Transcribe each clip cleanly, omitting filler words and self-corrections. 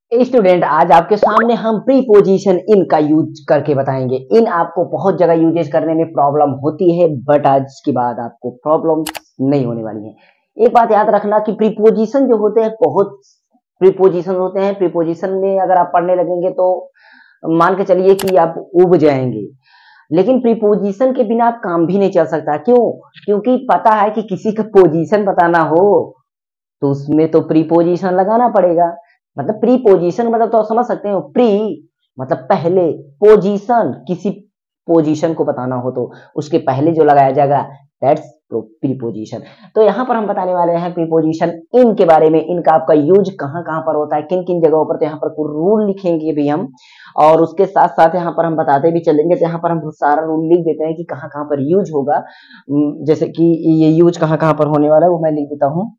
Student, आज आपके सामने हम प्रीपोजिशन इन का यूज करके बताएंगे। इन आपको बहुत जगह यूजेस करने में प्रॉब्लम होती है, बट आज के बाद आपको प्रॉब्लम नहीं होने वाली है। एक बात याद रखना कि प्रीपोजिशन जो होते हैं, बहुत प्रीपोजिशन होते हैं। प्रीपोजिशन में अगर आप पढ़ने लगेंगे तो मान के चलिए कि आप उब जाएंगे। लेकिन प्रीपोजिशन के बिना आप काम भी नहीं चल सकता। क्यों? क्योंकि पता है कि किसी का पोजीशन बताना हो तो उसमें तो प्रीपोजिशन लगाना पड़ेगा। मतलब प्रीपोजिशन मतलब तो आप समझ सकते हो, प्री मतलब पहले, पोजीशन किसी पोजीशन को बताना हो तो उसके पहले जो लगाया जाएगा दैट्स प्रीपोजिशन। तो यहाँ पर हम बताने वाले हैं प्रीपोजिशन इन के बारे में। इनका आपका यूज कहाँ कहाँ पर होता है, किन किन जगहों पर। तो यहाँ पर कुछ रूल लिखेंगे भी हम, और उसके साथ साथ यहाँ पर हम बताते भी चलेंगे। तो यहाँ पर हम सारा रूल लिख देते हैं कि कहाँ कहाँ पर यूज होगा। जैसे कि ये यूज कहाँ कहाँ पर होने वाला है वो मैं लिख देता हूँ।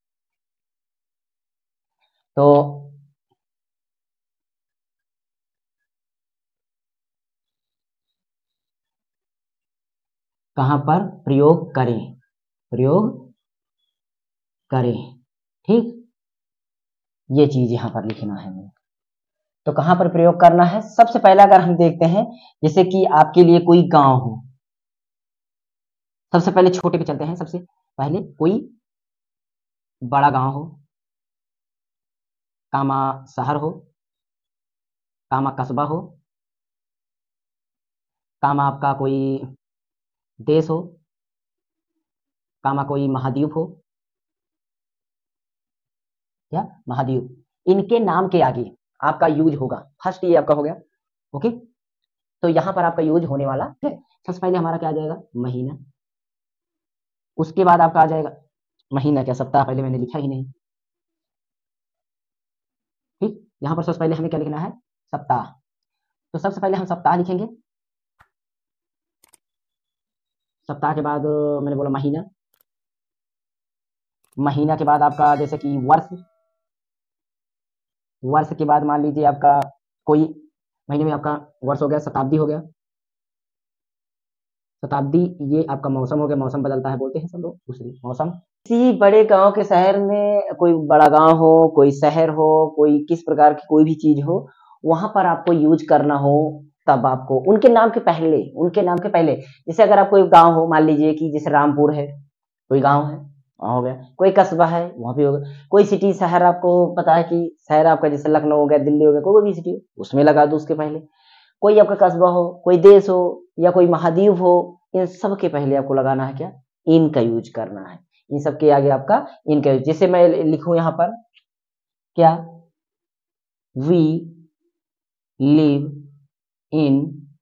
तो कहां पर प्रयोग करें, प्रयोग करें, ठीक, ये चीज यहां पर लिखना है हमें। तो कहां पर प्रयोग करना है, सबसे पहले अगर हम देखते हैं, जैसे कि आपके लिए कोई गांव हो। सबसे पहले छोटे पे चलते हैं। सबसे पहले कोई बड़ा गांव हो, कामा शहर हो, कामा कस्बा हो, कामा आपका कोई देश हो, कामा कोई महाद्वीप हो या महाद्वीप, इनके नाम के आगे आपका यूज होगा। फर्स्ट ये आपका हो गया, ओके। तो यहां पर आपका यूज होने वाला है। सबसे पहले हमारा क्या आ जाएगा, महीना। उसके बाद आपका आ जाएगा, महीना क्या सप्ताह, पहले मैंने लिखा ही नहीं, ठीक। यहाँ पर सबसे पहले हमें क्या लिखना है, सप्ताह। तो सबसे पहले हम सप्ताह लिखेंगे। सप्ताह के बाद मैंने बोला महीना। महीना के बाद आपका जैसे कि वर्ष। वर्ष के बाद मान लीजिए आपका कोई महीने में आपका वर्ष हो गया, शताब्दी हो गया। शताब्दी ये आपका मौसम हो गया, मौसम बदलता है बोलते हैं सब लोग, दूसरी मौसम। किसी बड़े गांव के शहर में, कोई बड़ा गांव हो, कोई शहर हो, कोई किस प्रकार की कोई भी चीज हो, वहां पर आपको यूज करना हो तब आपको उनके नाम के पहले, उनके नाम के पहले, जैसे अगर आप कोई गांव हो, मान लीजिए कि जैसे रामपुर है, कोई गांव है, वहां हो गया। कोई कस्बा है, वहां भी होगा। कोई सिटी शहर, आपको पता है कि शहर आपका जैसे लखनऊ हो गया, दिल्ली हो गया, कोई भी सिटी उसमें लगा दो उसके पहले। कोई आपका कस्बा हो, कोई देश हो, या कोई महाद्वीप हो, इन सब के पहले आपको लगाना है क्या, इन का यूज करना है। इन सब के आगे आपका इन का यूज, जैसे मैं लिखूं यहाँ पर क्या, we live in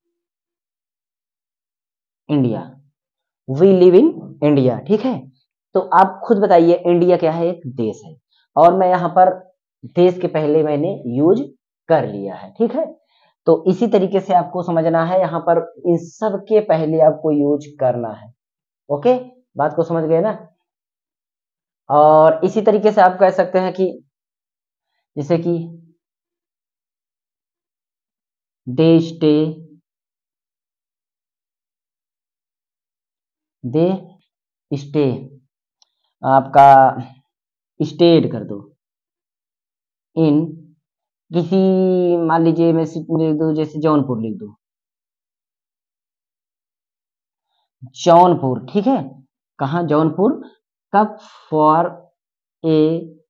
India, we live in India, ठीक है। तो आप खुद बताइए, इंडिया क्या है, एक देश है, और मैं यहाँ पर देश के पहले मैंने यूज कर लिया है, ठीक है। तो इसी तरीके से आपको समझना है, यहाँ पर इन सब के पहले आपको यूज करना है, ओके। बात को समझ गए ना। और इसी तरीके से आप कह सकते हैं कि जैसे कि दे स्टे, दे स्टे, आपका स्टेड कर दो इन किसी, मान लीजिए मैं लिख दू, जैसे जौनपुर लिख दो, जौनपुर, ठीक है। कहा जौनपुर, कब, for a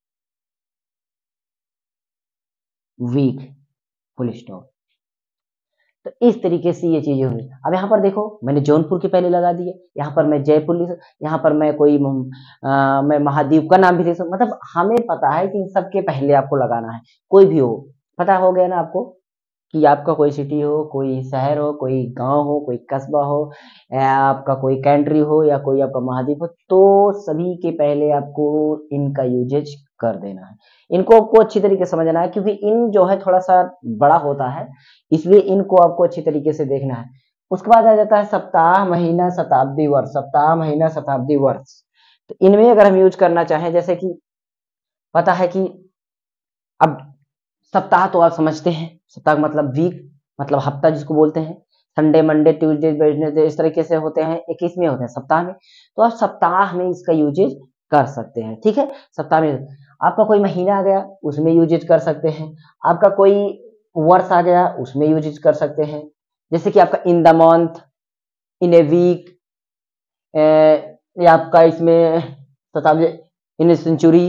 week, full stop. तो इस तरीके से ये चीजें हुई। अब यहाँ पर देखो, मैंने जौनपुर के पहले लगा दिए, यहाँ पर मैं जयपुर लिख, यहाँ पर मैं कोई मैं महाद्वीप का नाम भी दे सकता, मतलब हमें पता है कि इन सबके पहले आपको लगाना है, कोई भी हो। पता हो गया ना आपको कि आपका कोई सिटी हो, कोई शहर हो, कोई गांव हो, कोई कस्बा हो, या आपका कोई कंट्री हो, या कोई आपका महाद्वीप हो, तो सभी के पहले आपको इनका यूजेज कर देना है। इनको आपको अच्छी तरीके से समझना है, क्योंकि इन जो है थोड़ा सा बड़ा होता है, इसलिए इनको आपको अच्छी तरीके से देखना है। उसके बाद आ जाता है सप्ताह, महीना, शताब्दी, वर्ष। सप्ताह, महीना, शताब्दी, वर्ष। तो इनमें अगर हम यूज करना चाहें, जैसे कि पता है कि अब सप्ताह तो आप समझते हैं, सप्ताह का मतलब वीक, मतलब हफ्ता जिसको बोलते हैं। संडे, मंडे, ट्यूसडे, वेडनेसडे, इस तरीके से होते हैं, 21 में होते हैं सप्ताह में। तो आप सप्ताह में इसका यूजेज कर सकते हैं, ठीक है, सप्ताह में। आपका कोई महीना आ गया उसमें यूजेज कर सकते हैं, आपका कोई वर्ष आ गया उसमें यूजेज कर सकते हैं। जैसे कि आपका in the month, in a week, या आपका इसमें शताब्दी, इन सेंचुरी,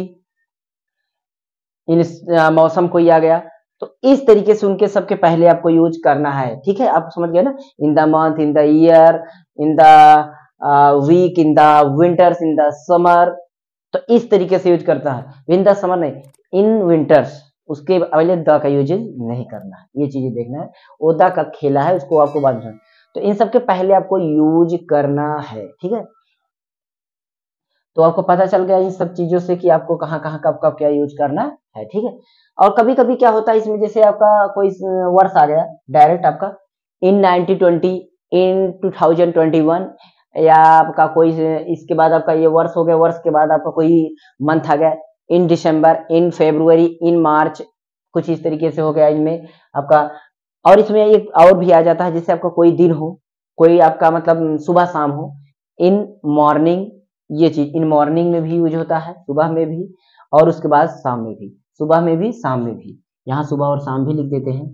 इन मौसम कोई आ गया, तो इस तरीके से उनके सबके पहले आपको यूज करना है। ठीक है, आप समझ गए ना, in the month, in the year, in the week, in the winters, in the summer, तो इस तरीके से यूज करता है। इन द समर नहीं, इन विंटर्स, उसके पहले द का यूज नहीं करना है, ये चीजें देखना है। ओदा का खेला है उसको आपको बाद में, तो इन सबके पहले आपको यूज करना है। ठीक है, तो आपको पता चल गया इन सब चीजों से कि आपको कहाँ कहाँ कब कब क्या यूज करना है। ठीक है, और कभी कभी क्या होता है इसमें, जैसे आपका कोई वर्ष आ गया डायरेक्ट आपका इन 1920, इन 2021, या आपका कोई इसके बाद आपका ये वर्ष हो गया, वर्ष के बाद आपका कोई मंथ आ गया इन दिसंबर, इन फरवरी, इन मार्च, कुछ इस तरीके से हो गया इनमें आपका। और इसमें एक और भी आ जाता है, जैसे आपका कोई दिन हो, कोई आपका मतलब सुबह शाम हो, इन मॉर्निंग, ये चीज इन मॉर्निंग में भी यूज होता है, सुबह में भी, और उसके बाद शाम में भी, सुबह में भी शाम में भी, यहाँ सुबह और शाम भी लिख देते हैं,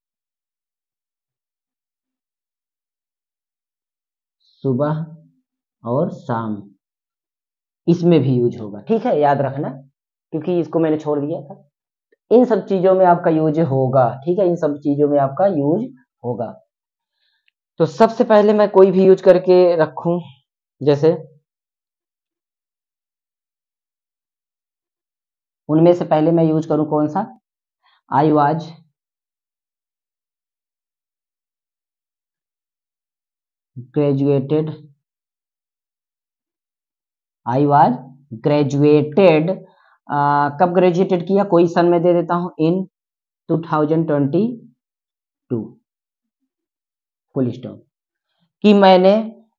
सुबह और शाम, इसमें भी यूज होगा। ठीक है, याद रखना, क्योंकि इसको मैंने छोड़ दिया था। इन सब चीजों में आपका यूज होगा। ठीक है, इन सब चीजों में आपका यूज होगा। तो सबसे पहले मैं कोई भी यूज करके रखूं, जैसे उनमें से पहले मैं यूज करूं कौन सा, I was graduated, I was graduated, कब ग्रेजुएटेड किया, कोई सन में दे देता हूं, इन 2022, फुल स्टॉप, कि मैंने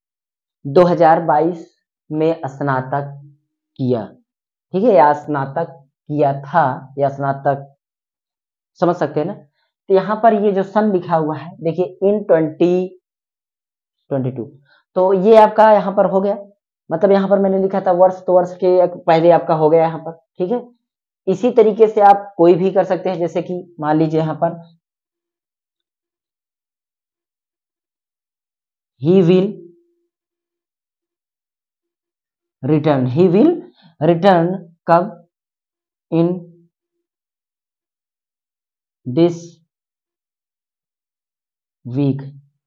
2022 में स्नातक किया। ठीक है, या स्नातक किया था, या स्नातक, समझ सकते हैं ना। तो यहाँ पर ये जो सन लिखा हुआ है देखिए, इन 2022, तो ये आपका यहाँ पर हो गया, मतलब यहाँ पर मैंने लिखा था वर्ष, तो वर्ष के पहले आपका हो गया यहाँ पर। ठीक है, इसी तरीके से आप कोई भी कर सकते हैं, जैसे कि मान लीजिए यहाँ पर he will return, he will return कब, in this week,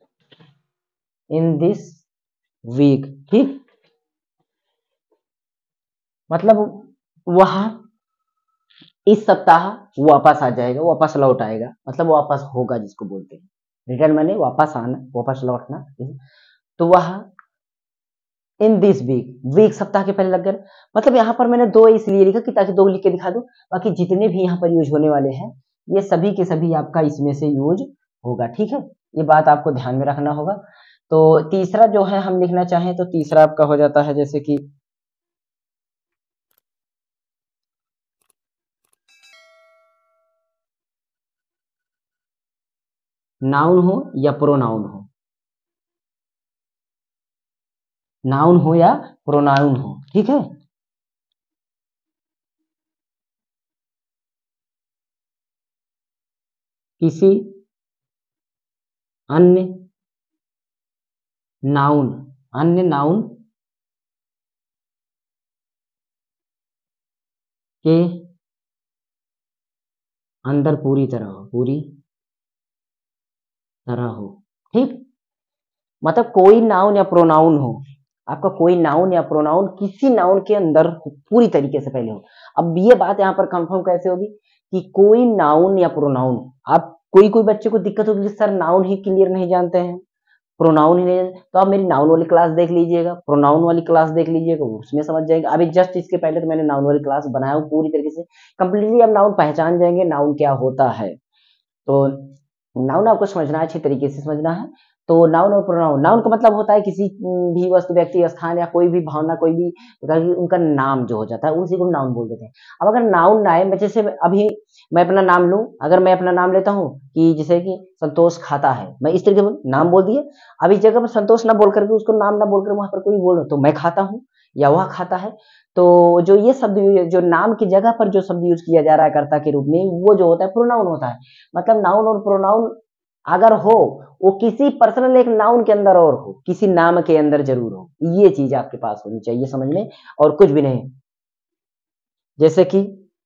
in this week. ठीक, मतलब वह इस सप्ताह वापस आ जाएगा, वापस लौट आएगा, मतलब वापस होगा जिसको बोलते हैं। रिटर्न माने वापस आना, वापस लौटना। तो वह इन दिस वीक, वीक सप्ताह के पहले लग गया, मतलब यहाँ पर मैंने दो इसलिए लिखा कि ताकि दो लिख के दिखा दूं, बाकी जितने भी यहाँ पर यूज होने वाले हैं ये सभी के सभी आपका इसमें से यूज होगा। ठीक है, ये बात आपको ध्यान में रखना होगा। तो तीसरा जो है हम लिखना चाहें तो तीसरा आपका हो जाता है, जैसे कि नाउन हो या प्रोनाउन हो, नाउन हो या प्रोनाउन हो। ठीक है, किसी अन्य नाउन, अन्य नाउन के अंदर पूरी तरह हो, पूरी तरह हो। ठीक, मतलब कोई नाउन या प्रोनाउन हो, आपका कोई नाउन या प्रोनाउन किसी नाउन के अंदर पूरी तरीके से पहले हो। अब ये बात यहाँ पर कंफर्म कैसे होगी कि कोई नाउन या प्रोनाउन, आप कोई बच्चे को दिक्कत होगी सर नाउन ही क्लियर नहीं जानते हैं, प्रोनाउन ही नहीं, तो आप मेरी नाउन वाली क्लास देख लीजिएगा, प्रोनाउन वाली क्लास देख लीजिएगा, उसमें समझ जाएंगे। अभी जस्ट इसके पहले तो मैंने नाउन वाली क्लास बनाया हूँ पूरी तरीके से कंप्लीटली, अब नाउन पहचान जाएंगे नाउन क्या होता है। तो नाउन आपको समझना है, अच्छी तरीके से समझना है। तो नाउन और प्रोनाउन, नाउन का मतलब होता है किसी भी वस्तु, व्यक्ति, स्थान या कोई भी भावना, कोई भी उनका नाम जो हो जाता है उसी को नाउन बोल देते हैं। अब अगर नाउन ना आए, जैसे अभी मैं अपना नाम लूं, अगर मैं अपना नाम लेता हूं कि जैसे कि संतोष खाता है, मैं इस तरीके से नाम बोल दिया, अब इस जगह पर संतोष ना बोल करके उसको नाम ना बोलकर वहां पर कोई बोल तो मैं खाता हूं, या वह खाता है। तो जो ये शब्द जो नाम की जगह पर जो शब्द यूज किया जा रहा है कर्ता के रूप में, वो जो होता है प्रोनाउन होता है। मतलब नाउन और प्रोनाउन अगर हो, वो किसी पर्सनल एक नाउन के अंदर और हो, किसी नाम के अंदर जरूर हो, ये चीज आपके पास होनी चाहिए समझ में, और कुछ भी नहीं। जैसे कि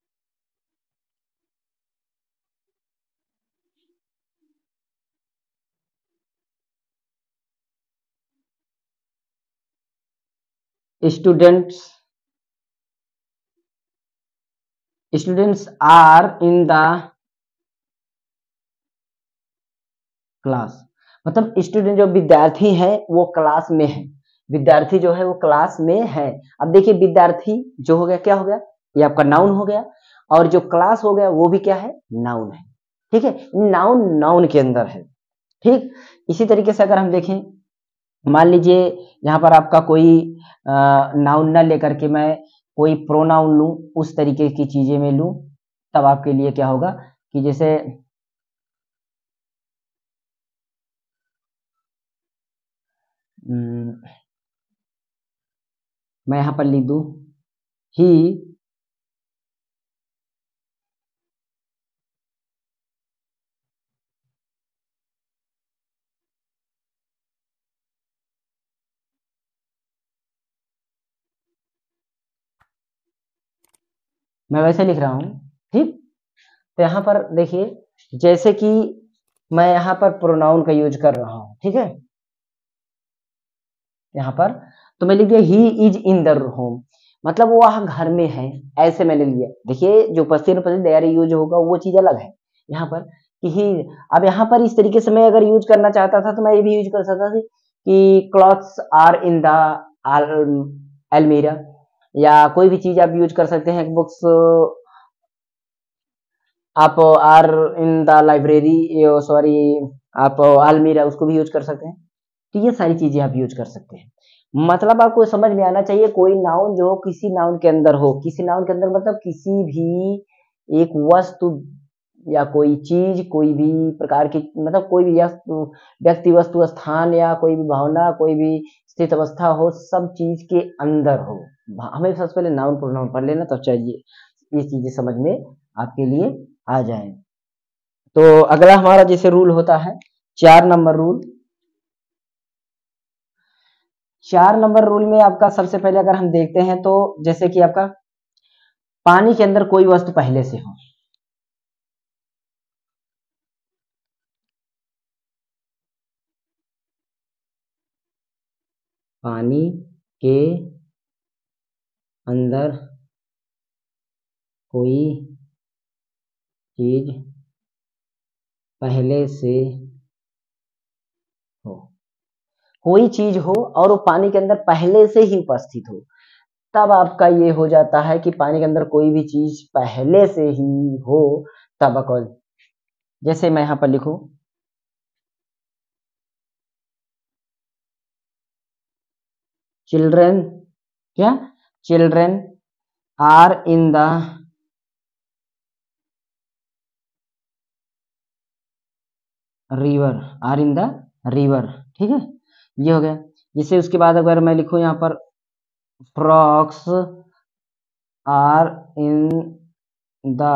students students are in the class. मतलब स्टूडेंट जो विद्यार्थी है वो क्लास में है, विद्यार्थी जो है वो क्लास में है। अब देखिए विद्यार्थी जो हो गया क्या हो गया, ये आपका नाउन हो गया, और जो क्लास हो गया वो भी क्या है, नाउन है। ठीक है, नाउन नाउन के अंदर है। ठीक, इसी तरीके से अगर हम देखें, मान लीजिए यहाँ पर आपका कोई नाउन ना लेकर के मैं कोई प्रोनाउन लूं, उस तरीके की चीजें में लूं, तब आपके लिए क्या होगा कि जैसे मैं यहाँ पर लिख दूं ही, मैं वैसे लिख रहा हूं। ठीक, तो यहाँ पर देखिए जैसे कि मैं यहाँ पर प्रोनाउन का यूज कर रहा हूँ, ठीक है, यहाँ पर तो मैं लिख दिया he is in the home, मतलब वो वह घर में है, ऐसे मैंने लिया। देखिए जो पश्चिम दयारी यूज होगा वो चीज अलग है यहाँ पर कि ही। अब यहाँ पर इस तरीके से मैं अगर यूज करना चाहता था तो मैं ये भी यूज कर सकता था कि क्लॉथ्स आर इन द अलमीरा, या कोई भी चीज आप यूज कर सकते हैं, बुक्स आप are in the library, sorry आप अलमीरा उसको भी यूज कर सकते हैं। तो ये सारी चीजें आप यूज कर सकते हैं। मतलब आपको समझ में आना चाहिए कोई नाउन जो किसी नाउन के अंदर हो, किसी नाउन के अंदर मतलब किसी भी एक वस्तु या कोई चीज, कोई भी प्रकार की, मतलब कोई भी व्यक्ति वस्तु स्थान या कोई भी भावना, कोई भी स्थित अवस्था हो, सब चीज के अंदर हो। हमें सबसे पहले नाउन प्रोनाउन पढ़ लेना, तब चाहिए ये चीजें समझ में आपके लिए आ जाए। तो अगला हमारा जैसे रूल होता है 4 नंबर रूल। 4 नंबर रूल में आपका सबसे पहले अगर हम देखते हैं तो जैसे कि आपका पानी के अंदर कोई वस्तु पहले से हो, पानी के अंदर कोई चीज पहले से हो, कोई चीज हो और वो पानी के अंदर पहले से ही उपस्थित हो, तब आपका ये हो जाता है कि पानी के अंदर कोई भी चीज पहले से ही हो, तब अकॉल। जैसे मैं यहां पर लिखूं चिल्ड्रेन, क्या, children are in the river, are in the river. ठीक है, ये हो गया। जैसे उसके बाद अगर मैं लिखूं यहाँ पर frogs are in the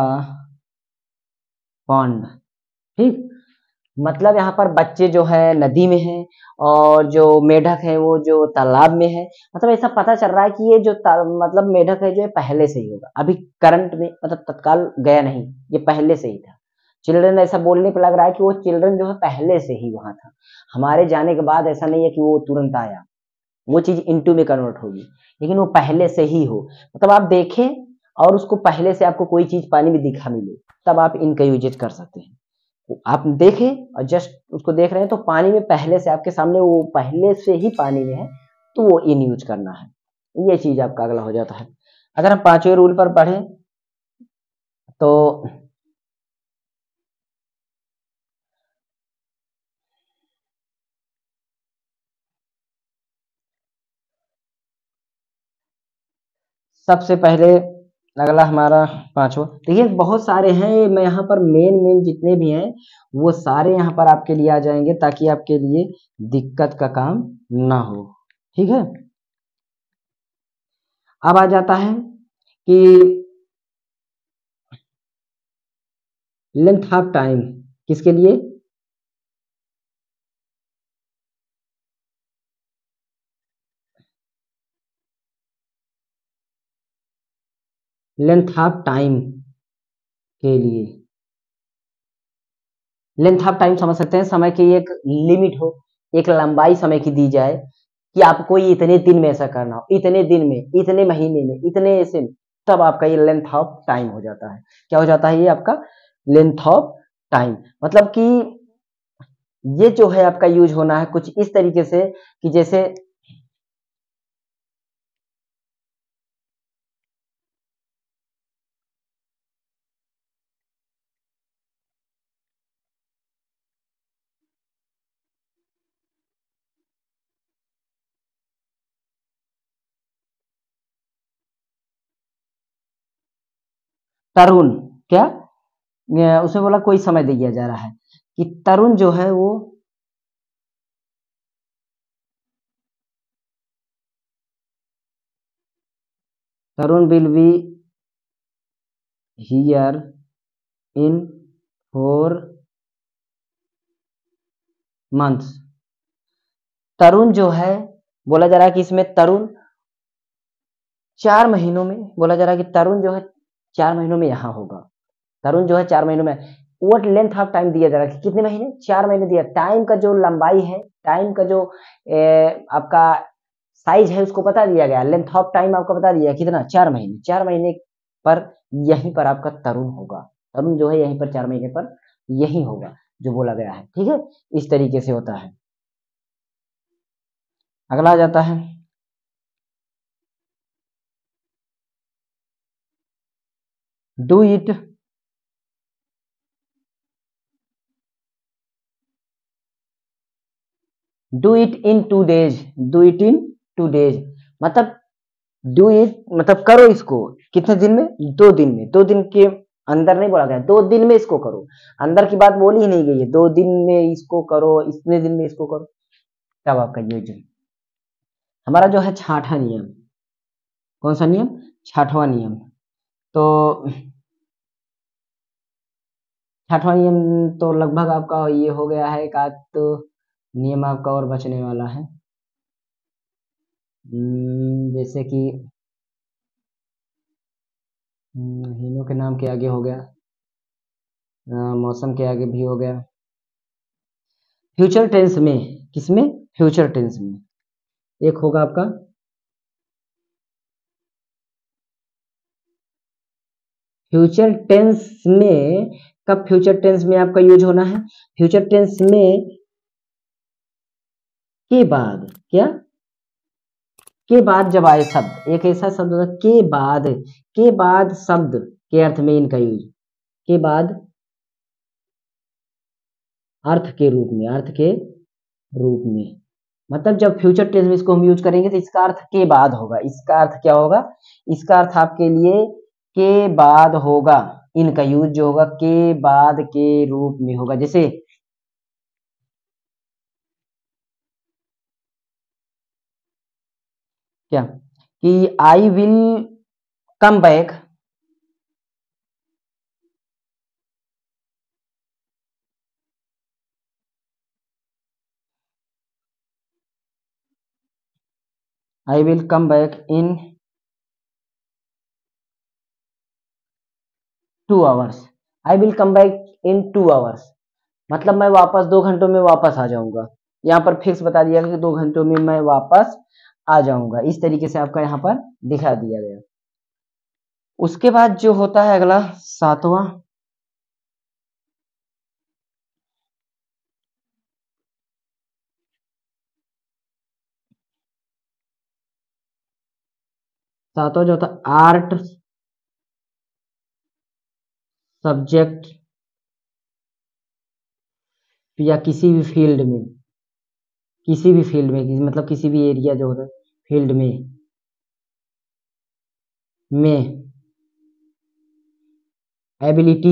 pond. ठीक, मतलब यहाँ पर बच्चे जो है नदी में है, और जो मेढक है वो जो तालाब में है। मतलब ऐसा पता चल रहा है कि ये जो मतलब मेढक है जो है पहले से ही होगा, अभी करंट में मतलब तत्काल गया नहीं, ये पहले से ही था। चिल्ड्रन ऐसा बोलने पे लग रहा है कि वो चिल्ड्रन जो है पहले से ही वहां था, हमारे जाने के बाद ऐसा नहीं है कि वो तुरंत आया, वो चीज इनटू में कन्वर्ट होगी, लेकिन वो पहले से ही हो। मतलब आप देखें और उसको पहले से आपको कोई चीज पानी में दिखा मिले, तब आप इनका यूजेज कर सकते हैं। आप देखें और जस्ट उसको देख रहे हैं तो पानी में पहले से आपके सामने वो पहले से ही पानी में है, तो वो इन यूज करना है। ये चीज आपका अगला हो जाता है। अगर हम 5वें रूल पर पढ़ें तो सबसे पहले अगला हमारा 5वां, देखिए बहुत सारे हैं, मैं यहाँ पर मेन मेन जितने भी हैं वो सारे यहाँ पर आपके लिए आ जाएंगे, ताकि आपके लिए दिक्कत का काम ना हो। ठीक है, अब आ जाता है कि लेंथ ऑफ टाइम किसके लिए, लेंथ ऑफ टाइम के लिए। लेंथ ऑफ टाइम समझ सकते हैं, समय की एक लिमिट हो, एक लंबाई समय की दी जाए कि आपको ये इतने दिन में ऐसा करना हो, इतने दिन में, इतने महीने में, इतने ऐसे में, तब आपका ये लेंथ ऑफ टाइम हो जाता है। क्या हो जाता है ये आपका लेंथ ऑफ टाइम। मतलब कि ये जो है आपका यूज होना है कुछ इस तरीके से कि जैसे तरुण, क्या उसमें बोला कोई समय दिया जा रहा है कि तरुण जो है वो Tarun will be here in 4 months. Tarun जो है बोला जा रहा है कि इसमें तरुण 4 महीनों में, बोला जा रहा है कि तरुण जो है 4 महीनों में यहाँ होगा। तरुण जो है 4 महीनों में, व्हाट लेंथ ऑफ टाइम दिया जा रहा है कि कितने महीने, 4 महीने दिया। टाइम का जो लंबाई है, टाइम का जो आपका साइज है उसको बता दिया गया, लेंथ ऑफ टाइम आपको बता दिया कितना, 4 महीने। 4 महीने पर यहीं पर आपका तरुण होगा, तरुण जो है यहीं पर 4 महीने पर यही होगा जो बोला गया है। ठीक है, इस तरीके से होता है। अगला आ जाता है do it, do it in 2 days, do it in 2 days. मतलब डू इट मतलब करो इसको कितने दिन में, 2 दिन में। 2 दिन के अंदर नहीं बोला गया, 2 दिन में इसको करो, अंदर की बात बोली ही नहीं गई है। 2 दिन में इसको करो, इतने दिन में इसको करो, तब आपका ये जो हमारा जो है छठा नियम, कौन सा नियम, छठवां नियम। तो छठवां नियम तो लगभग आपका ये हो गया है, एक आध तो नियम आपका और बचने वाला है। जैसे कि महीनों के नाम के आगे हो गया, मौसम के आगे भी हो गया। फ्यूचर टेंस में, किसमें, फ्यूचर टेंस में एक होगा आपका फ्यूचर टेंस में, कब फ्यूचर टेंस में आपका यूज होना है, फ्यूचर टेंस में के बाद, क्या, के बाद जब आए शब्द, एक ऐसा शब्द होता है के बाद शब्द के अर्थ में इनका यूज, के बाद अर्थ के रूप में, अर्थ के रूप में। मतलब जब फ्यूचर टेंस में इसको हम यूज करेंगे तो इसका अर्थ के बाद होगा। इसका अर्थ क्या होगा, इसका अर्थ आपके लिए के बाद होगा, इनका यूज जो होगा के बाद के रूप में होगा। जैसे क्या, कि I will come back, I will come back in 2 hours, I will come back in 2 hours. मतलब मैं वापस 2 घंटों में वापस आ जाऊंगा। यहाँ पर फिक्स बता दिया कि 2 घंटों में मैं वापस आ जाऊंगा, इस तरीके से आपका यहाँ पर दिखा दिया गया। उसके बाद जो होता है अगला सातवां, सातवां जो होता है आर्ट सब्जेक्ट या किसी भी फील्ड में, किसी भी फील्ड में मतलब किसी भी एरिया जो होता है फील्ड में एबिलिटी,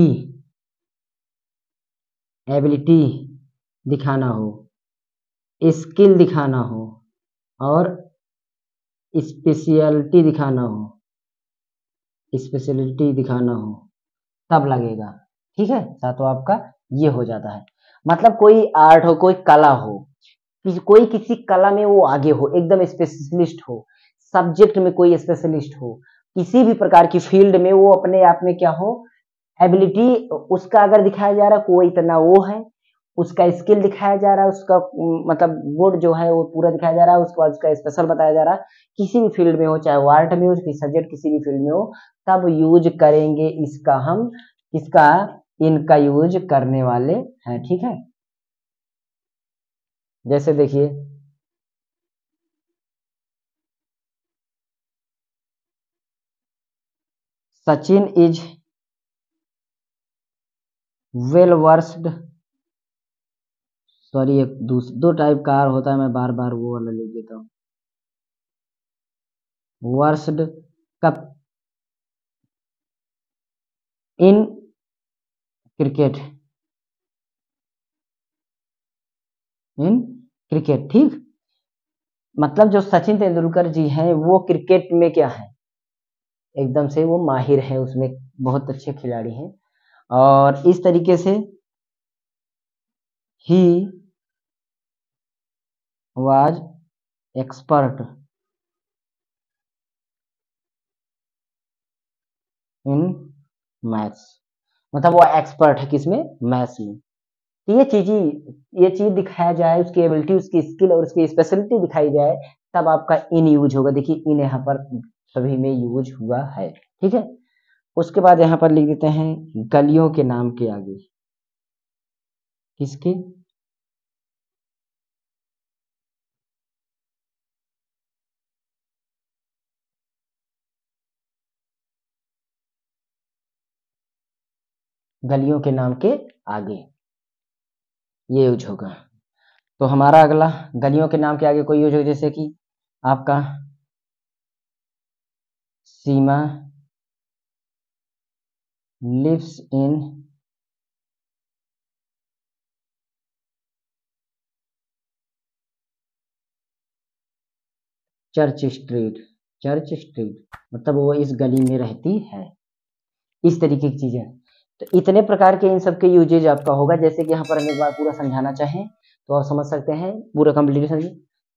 एबिलिटी दिखाना हो, स्किल दिखाना हो और स्पेशलिटी दिखाना हो, स्पेशलिटी दिखाना हो तब लगेगा। ठीक है, तो आपका ये हो जाता है। मतलब कोई आर्ट हो, कोई कला हो, कोई किसी कला में वो आगे हो, एकदम स्पेशलिस्ट हो, सब्जेक्ट में कोई स्पेशलिस्ट हो, किसी भी प्रकार की फील्ड में वो अपने आप में क्या हो, एबिलिटी उसका अगर दिखाया जा रहा है, कोई इतना वो है, उसका स्किल दिखाया जा रहा है, उसका मतलब गुण जो है वो पूरा दिखाया जा रहा है, उसके बाद उसका स्पेशल बताया जा रहा है, किसी भी फील्ड में हो, चाहे वो आर्ट में हो, किसी सब्जेक्ट किसी भी फील्ड में हो, तब यूज करेंगे इसका हम, इसका इनका यूज करने वाले हैं। ठीक है, जैसे देखिए Sachin is well versed, sorry एक दो टाइप का आर होता है, मैं बार बार वो वाला लिख देता हूँ, versed cup in cricket, in cricket. ठीक, मतलब जो सचिन तेंदुलकर जी हैं वो क्रिकेट में क्या है, एकदम से वो माहिर है, उसमें बहुत अच्छे खिलाड़ी हैं, और इस तरीके से ही वाज एक्सपर्ट इन मैथ्स, मतलब वो एक्सपर्ट है किसमें, मैथ्स में। तो ये चीज दिखाया जाए, उसकी एबिलिटी, उसकी स्किल और उसकी स्पेशलिटी दिखाई जाए, तब आपका इन यूज होगा। देखिए इन यहाँ पर सभी में यूज हुआ है। ठीक है, उसके बाद यहाँ पर लिख देते हैं गलियों के नाम के आगे, किसके, गलियों के नाम के आगे ये यूज होगा। तो हमारा अगला, गलियों के नाम के आगे कोई यूज होगा, जैसे कि आपका Seema lives in Church Street, Church Street मतलब वो इस गली में रहती है, इस तरीके की चीजें। तो इतने प्रकार के इन सब के यूजेज आपका होगा। जैसे कि यहाँ पर हम एक बार पूरा समझाना चाहें तो आप समझ सकते हैं, पूरा कंप्लीट समझिए।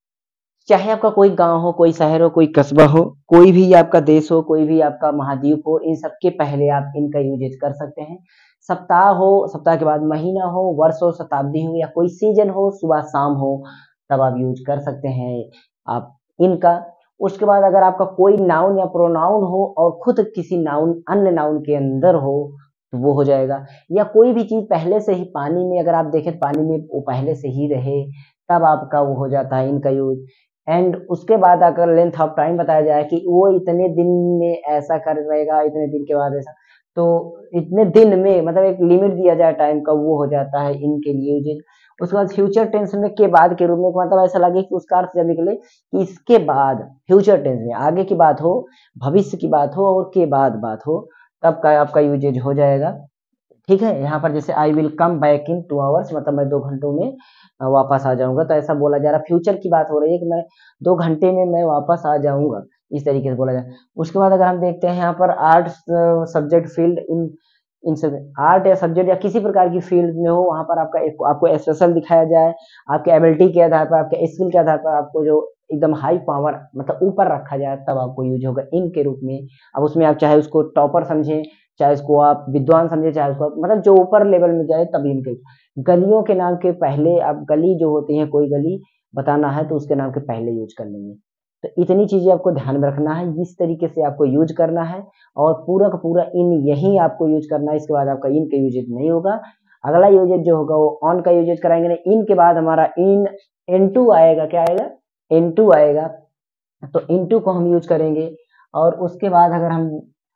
चाहे आपका कोई गांव हो, कोई शहर हो, कोई कस्बा हो, कोई भी आपका देश हो, कोई भी आपका महाद्वीप हो, इन सबके पहले आप इनका यूजेज कर सकते हैं। सप्ताह हो, सप्ताह के बाद महीना हो, वर्ष हो, शताब्दी हो, या कोई सीजन हो, सुबह शाम हो, तब आप यूज कर सकते हैं आप इनका। उसके बाद अगर आपका कोई नाउन या प्रोनाउन हो और खुद किसी नाउन अन्य नाउन के अंदर हो तो वो हो जाएगा। या कोई भी चीज पहले से ही पानी में, अगर आप देखें पानी में वो पहले से ही रहे, तब आपका वो हो जाता है इनका यूज। एंड उसके बाद अगर लेंथ ऑफ टाइम बताया जाए कि वो इतने दिन में ऐसा कर रहेगा, इतने दिन के बाद ऐसा, तो इतने दिन में मतलब एक लिमिट दिया जाए टाइम का, वो हो जाता है इनके लिए यूजेज। उसके बाद फ्यूचर टेंस में के बाद के रूप में, मतलब ऐसा लगे कि उसका अर्थ जब निकले कि इसके बाद, फ्यूचर टेंस में आगे की बात हो, भविष्य की बात हो और के बाद बात हो, तब का आपका यूजेज हो जाएगा। ठीक है, यहाँ पर जैसे I will come back in 2 hours, मतलब मैं 2 घंटों में वापस आ जाऊंगा, तो ऐसा बोला जा रहा है, फ्यूचर की बात हो रही है कि मैं 2 घंटे में मैं वापस आ जाऊंगा, इस तरीके से बोला जाए। उसके बाद अगर हम देखते हैं यहाँ पर आर्ट सब्जेक्ट फील्ड, इन सब आर्ट या सब्जेक्ट या किसी प्रकार की फील्ड में हो, वहां पर आपका आपको स्पेशल दिखाया जाए, आपके एबिलिटी के आधार पर, आपके स्किल के आधार पर आपको जो एकदम हाई पावर मतलब ऊपर रखा जाए, तब आपको यूज होगा इन के रूप में। अब उसमें आप चाहे उसको टॉपर समझें, चाहे उसको आप विद्वान समझे, चाहे उसको मतलब जो ऊपर लेवल में जाए, तब इनके। गलियों के नाम के पहले आप गली जो होती है, कोई गली बताना है तो उसके नाम के पहले यूज कर लेंगे। तो इतनी चीजें आपको ध्यान में रखना है, इस तरीके से आपको यूज करना है, और पूरा का पूरा इन यही आपको यूज करना है। इसके बाद आपका इन का यूजेज नहीं होगा। अगला यूजेज जो होगा वो ऑन का यूजेज कराएंगे। नहीं, इन के बाद हमारा इन N2 आएगा, क्या आएगा, N2 आएगा, तो N2 को हम यूज करेंगे। और उसके बाद अगर हम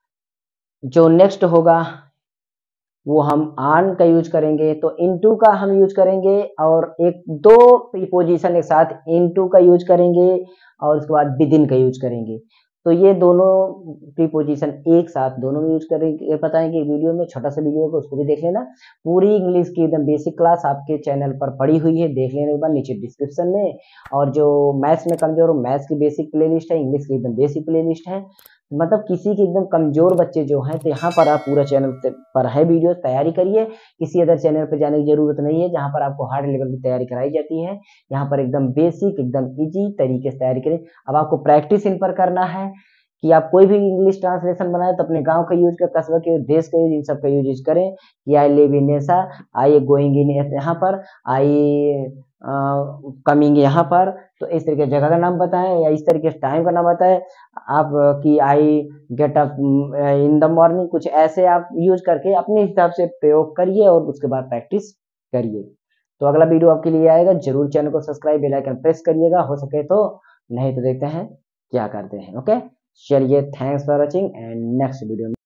जो नेक्स्ट होगा वो हम आन का यूज करेंगे, तो इनटू का हम यूज करेंगे, और एक दो प्रीपोजिशन एक साथ इनटू का यूज करेंगे, और उसके बाद विदिन का यूज करेंगे। तो ये दोनों प्रीपोजिशन एक साथ दोनों यूज करेंगे बताएंगे वीडियो में, छोटा सा वीडियो को उसको भी देख लेना। पूरी इंग्लिश की एकदम बेसिक क्लास आपके चैनल पर पड़ी हुई है, देख लेने के बाद नीचे डिस्क्रिप्शन में। और जो मैथ्स में कमजोर हो, मैथ्स की बेसिक प्लेलिस्ट है, इंग्लिश की एकदम बेसिक प्लेलिस्ट है। मतलब किसी के एकदम कमजोर बच्चे जो हैं तो यहाँ पर आप पूरा चैनल पर है वीडियो, तैयारी करिए। किसी अदर चैनल पर जाने की जरूरत नहीं है जहाँ पर आपको हार्ड लेवल की तैयारी कराई जाती है। यहाँ पर एकदम बेसिक एकदम इजी तरीके से तैयारी करें। अब आपको प्रैक्टिस इन पर करना है कि आप कोई भी इंग्लिश ट्रांसलेशन बनाए तो अपने गांव का यूज कर, कस्बा के, देश का यूज, इन सब का यूज करें कि आई लिव इन ऐसा, आई गोइंग इन यहाँ पर, आई कमिंग यहाँ पर। तो इस तरीके जगह का नाम बताएं या इस तरीके से टाइम का नाम बताएं आप कि I get up in the morning, कुछ ऐसे आप यूज करके अपने हिसाब से प्रयोग करिए और उसके बाद प्रैक्टिस करिए। तो अगला वीडियो आपके लिए आएगा, जरूर चैनल को सब्सक्राइब, बेल आइकन प्रेस करिएगा हो सके तो, नहीं तो देखते हैं क्या करते हैं। ओके, चलिए, thanks for watching and next video में